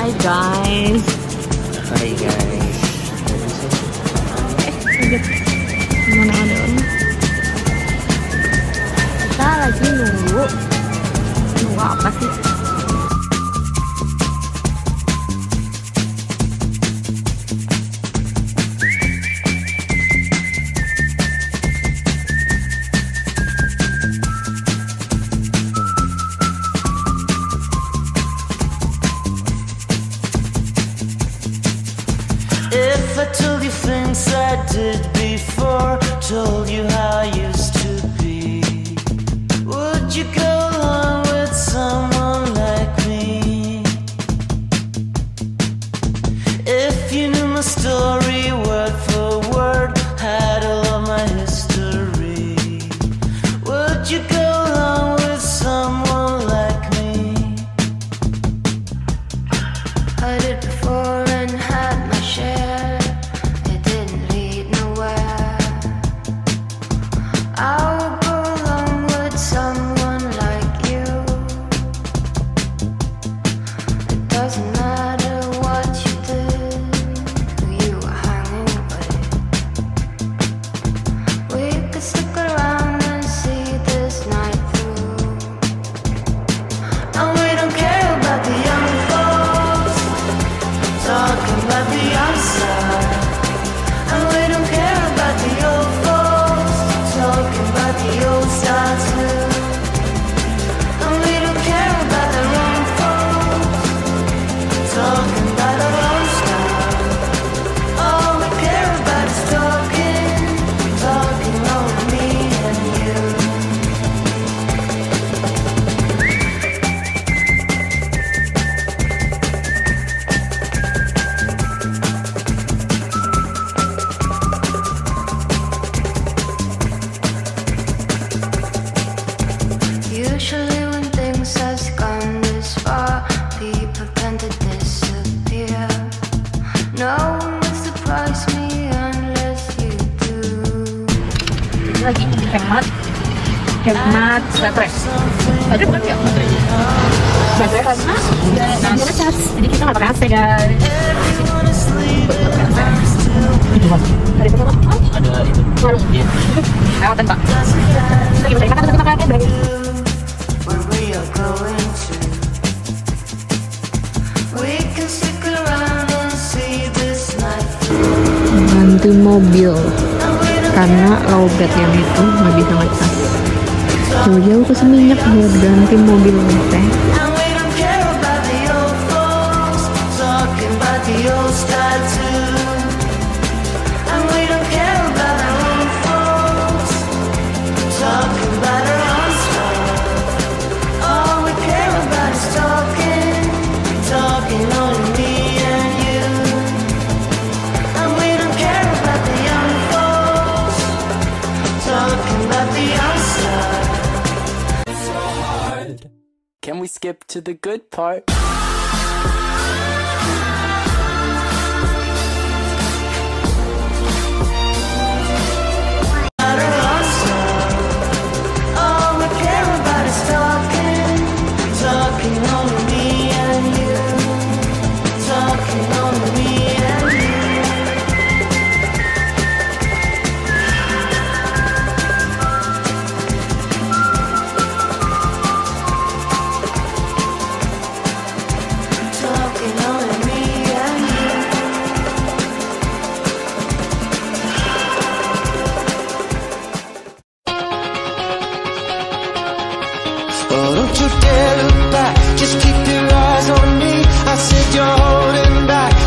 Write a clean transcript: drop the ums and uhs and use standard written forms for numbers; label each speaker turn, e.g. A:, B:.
A: Hai guys.
B: Hai guys.
A: Mana ada orang? Kita lagi nunggu apa sih?
C: If I told you things I did before, told you how I used to be, would you go along with someone like me? If you knew my story word for word, had all of my history, would you go along with someone like me? I did before and had my share. It didn't lead nowhere. I would go along with someone like you. It doesn't matter what you did, who you were hanging with. We could stick around and see this night through. And we don't care about the young folks talking about the outside, and we don't care about the old folks talking about the old style too. And we don't care about the wrong folks talking about our own style. All we care about is talking, talking on me and you. Usually when things have gone this far, people tend to disappear. No one will surprise me unless you do.
A: Lagi hemat baterai. Baterai bukan ya? Baterai karena namanya cas, jadi kita nggak pakai AC guys. Hari pertama
B: Ada itu.
A: warung lewatan pak. Lagi makan ya guys.
C: Where we are going to, we can stick around and see this night through.
A: Ganti mobil karena lowbat yang itu nggak bisa ngecas. Jauh-jauh ke Seminyak buat ganti mobil teh.
C: And we don't care about the old folks talking about the old style too. And we don't care about our own folks talking about our own style. All we care about is talking, talking on me and you. And we don't care about the young folks talking about the outside.
B: Can we skip to the good part?
C: All we care about is talking, talking on me and you, talking on me and you. Talking on me and you. Oh, don't you dare look back, just keep your eyes on me. I said you're holding back,